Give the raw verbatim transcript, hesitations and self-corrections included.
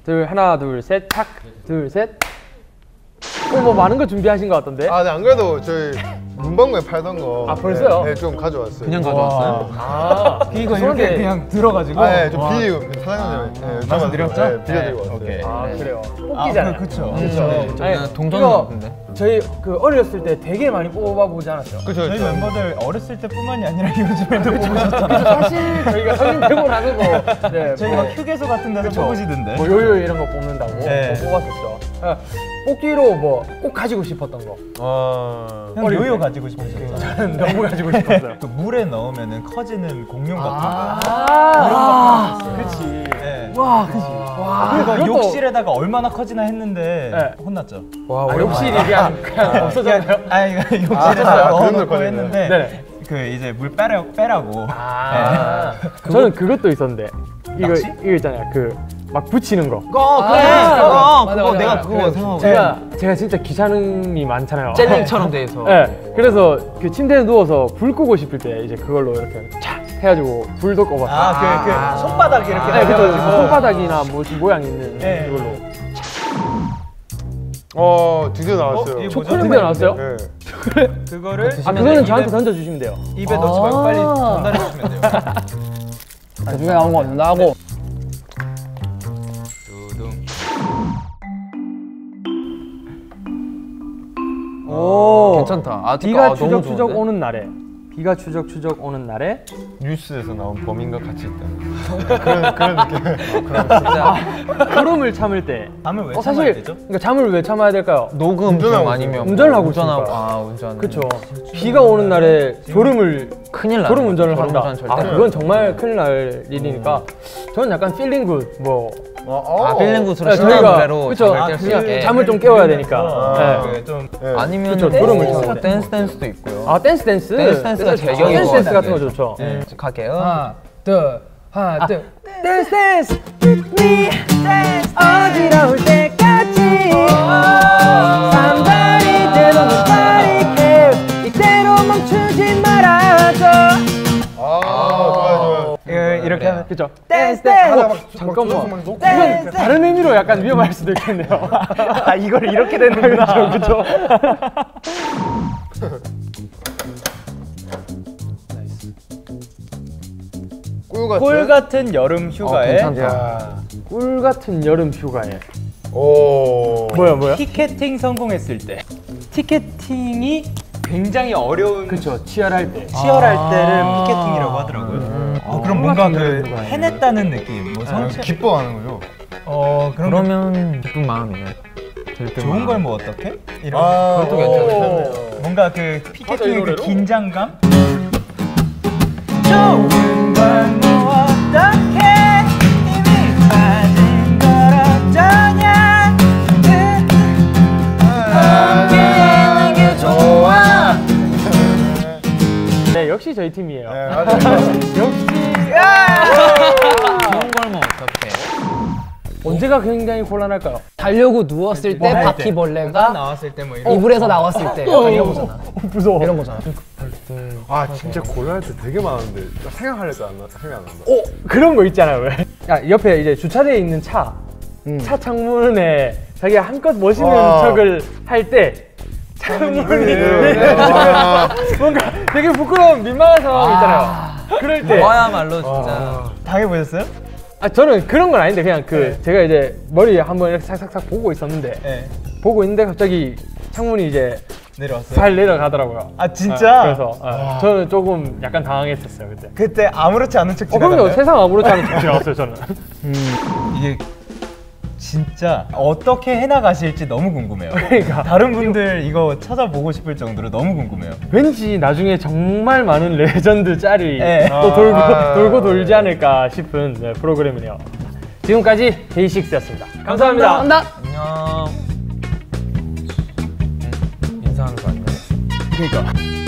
둘 하나 둘 셋 착 둘 셋. 어, 뭐 많은 거 준비하신 것 같던데? 아, 네, 안 그래도 저희 문방구에 팔던 거. 아, 벌써요? 네, 네, 좀 가져왔어요. 그냥 가져왔어요? 아, 이거 이렇게 그냥 들어가지고. 아, 네, 좀 비유 사장님 네, 말씀드렸죠? 네, 빌려드리고 왔어요. 오케이. 아 그래요. 아, 뽑기잖아요. 그쵸. 그렇죠. 저는 동전 같은데. 저희 그 어렸을 때 되게 많이 뽑아보지 않았죠? 그렇죠. 저희 멤버들 어렸을 때뿐만이 아니라 요즘에도 뽑으셨잖아요. 사실 저희가 성인 되고 나서도 네, 저희 뭐, 막 휴게소 같은 데서 그쵸. 뽑으시던데. 뭐 요요 이런 거 뽑는다고 네. 뭐 뽑았었죠. 아, 뽑기로 뭐 꼭 가지고 싶었던 거. 아, 형 요요 가지고 싶으셨죠? 저는 너무 가지고 싶었어요. 그 물에 넣으면은 커지는 공룡 같은 아, 아 그렇지. 네. 와, 그치. 와, 그거 그것도- 욕실에다가 얼마나 커지나 했는데 네. 혼났죠. 와, 아, 욕실이 그냥, 그냥 없어졌나요? 아니 욕실에다 아, 그런 넣어놓고 걸 했는데 네네. 그 이제 물 빼라, 빼라고. 아, 저는 그것도 있었는데 이거 낚시? 이거 있잖아요. 그 막 붙이는 거. 어 그래. 아, 어 맞아, 그거 맞아, 내가 맞아. 그거 생각하고. 제가 제가 진짜 귀찮음이 많잖아요. 젤링처럼 돼 있어. 네, 그래서 그 침대에 누워서 불 끄고 싶을 때 이제 그걸로 이렇게 촥 해가지고 불도 꺼봤어요. 아 그 그 손바닥 이렇게 네, 그쵸. 해가지고. 손바닥이나 뭐 모양 있는 네. 그걸로. 어, 드디어 나왔어요. 어, 이거 초콜릿 드디어 나왔어요? 네. 그거를 아, 그거는 저한테 던져주시면 돼요. 입에 넣지 말고 빨리 전달해 주시면 돼요. 나중에 나온 거 같은데 하고. 오, 괜찮다. 아, 비가 아, 너무 추적 추적 좋은데? 오는 날에 비가 추적 추적 오는 날에 뉴스에서 나온 범인과 같이 있다. 그런 그런 느낌. 그럼 진짜 구름을 참을 때. 잠을 왜 어, 참아야 사실 되죠? 그러니까 잠을 왜 참아야 될까요? 녹음 운전하고 중 아니면 운전을 하고 운전하고 있으니까. 아 운전. 그렇죠. 비가 오는 날에 졸음을 큰일 나. 졸음 운전을 한다. 절대. 아, 그건 정말 큰일 날 일이니까 저는 약간 필링 굿 뭐 어, 어. 아 필링굿으로 네, 신나는 저희가- 노래로 그쵸. 잠을 아, 깰 수 그 있게. 잠을 좀 깨워야 되니까. 아. 네. 그 좀 네. 아니면 그쵸, 댄스, 졸음을 댄스, 참는데. 댄스 댄스도 있고요. 아 댄스 댄스. 댄스 댄스가 제일 댄스 댄스 댄스 같은 거 좋죠. 네. 갈게요. 하나 둘 하나 둘 댄스 댄스 me 댄스 어지러울 때까지 잠자리 때도 nobody cares 이대로 멈추지 말아줘. 아, 좋아요, 좋아요. 그, 이렇게 하면 그죠? 댄스 댄스. 아, 막, 잠깐만. 막 놓고 이건 다른 의미로 약간 위험할 수도 있겠네요. 아 이걸 이렇게 되는구나. 그죠? 꿀 같은. 꿀 같은 여름 어, 휴가에 괜찮다. 야. 꿀 같은 여름 휴가에. 오. 뭐야 뭐야? 티켓팅 성공했을 때 티켓팅이 굉장히 어려운 그쵸, 치열할 때. 치열할 아. 때를 티켓팅이라고 하더라고요. 어, 그럼 뭔가 그 해냈다는 느낌, 뭐 성취, 기뻐하는 거죠. 어 그런 거 그러면 기쁜 마음이네. 들뜬 좋은 마음. 걸 뭐 어떻게? 이런 아, 그것도 괜찮네. 뭔가 그 맞아, 이 티켓팅의 그 노래로? 긴장감. 좋은 걸 뭐 어떻게 이미 빠진 걸 어쩌냐 함께 있는 게 좋아. 네, 역시 저희 팀이에요. 네, 맞아요. 역시. 좋은 걸뭐 어떡해. 언제가 굉장히 곤란할까요? 자려고 누웠을 때 할 때. 바퀴벌레가 나왔을 때 뭐 이런 이불에서 나왔을 때 약간 이런 거잖아. 무서워. 이런 거잖아. 아, 진짜 곤란할 때 되게 많은데 생각하려도 안 나, 생각 안 난다. 어, 그런 거 있잖아요, 왜? 야, 옆에 이제 주차되어 있는 차, 차 창문에 자기가 한껏 멋있는 아. 척을 할 때 창문이 네. 아. 뭔가 되게 부끄러운 민망한 상황이 있잖아요. 그럴 때. 그거야말로 진짜. 당해보셨어요? 아, 저는 그런 건 아닌데 그냥 그 제가 이제 머리 한번 이렇게 싹싹싹 보고 있었는데 네 보고 있는데 갑자기 창문이 이제 내려왔어요. 잘 내려가더라고요. 아 진짜? 아, 그래서 아, 저는 조금 약간 당황했었어요 그때. 그때 아무렇지 않은 척 어, 그럼요. 지나갔나요? 세상 아무렇지 않은 척 지나갔어요 저는. 이게 진짜 어떻게 해나가실지 너무 궁금해요. 그러니까 다른 분들 이거 찾아보고 싶을 정도로 너무 궁금해요. 왠지 나중에 정말 많은 레전드 짤이 네. 또 돌고 아. 돌고 돌지 않을까 싶은 네, 프로그램이네요. 지금까지 데이식스였습니다. 감사합니다. 감사합니다. 안녕. 인사하는 거 아니야? 그러니까.